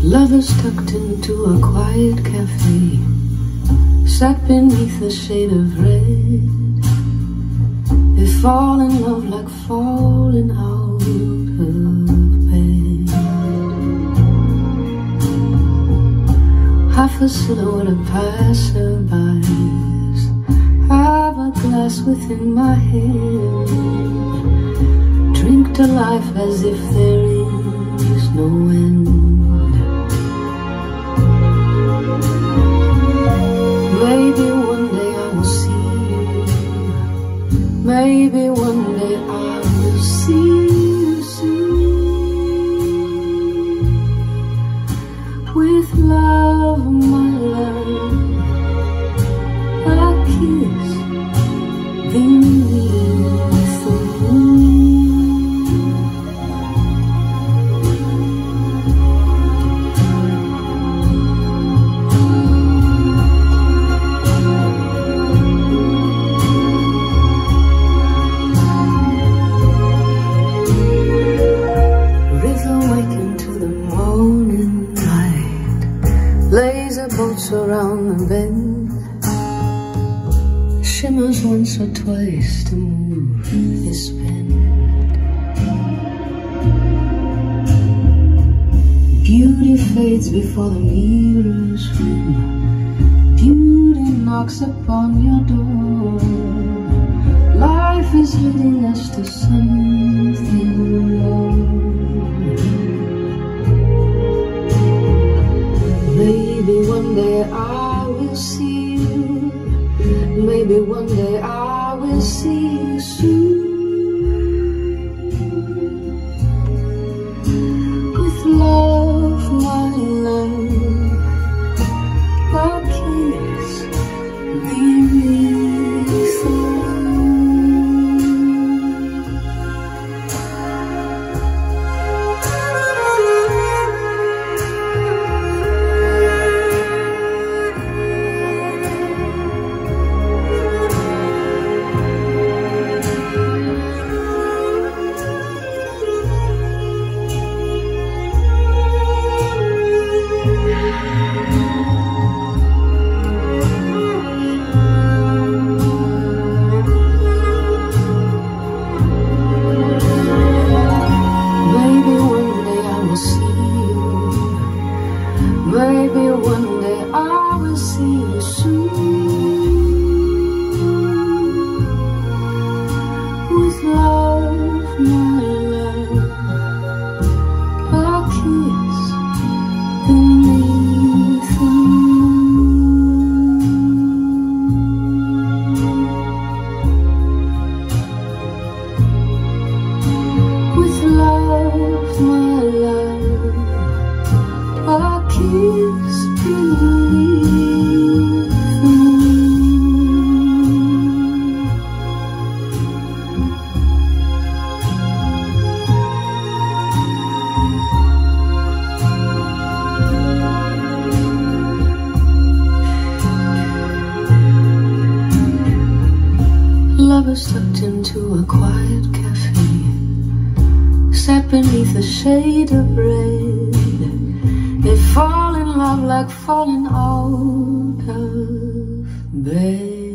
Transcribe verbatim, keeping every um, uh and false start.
Lovers tucked into a quiet cafe sat beneath a shade of red. They fall in love like falling out of bed. Half a silhouette of passerbys have a glass within my hand. Drink to life as if there is no end. Maybe one day I will see you. Maybe one day I will see you soon. With love, my love, a kiss beneath the moon. Laser boats around the bend, shimmers once or twice to move this bend. Beauty fades before the mirrors rim. Beauty knocks upon your door. Life is leading us to something more. Maybe one day I will see you. Maybe one day I will see you soon. With love, my love, a kiss beneath the Maybe one day I will see you soon. With love, my love, a kiss beneath the moon. With love, my love, a kiss beneath the moon. Lovers tucked into a quiet cafe sat beneath a shade of red. They fall in love like falling out of bed.